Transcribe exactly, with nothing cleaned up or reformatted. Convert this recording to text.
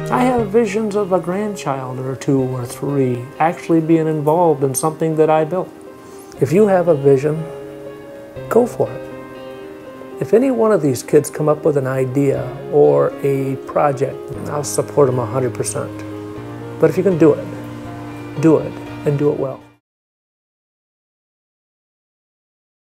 I have visions of a grandchild or two or three actually being involved in something that I built. If you have a vision, go for it. If any one of these kids come up with an idea or a project, I'll support them one hundred percent. But if you can do it, do it and do it well.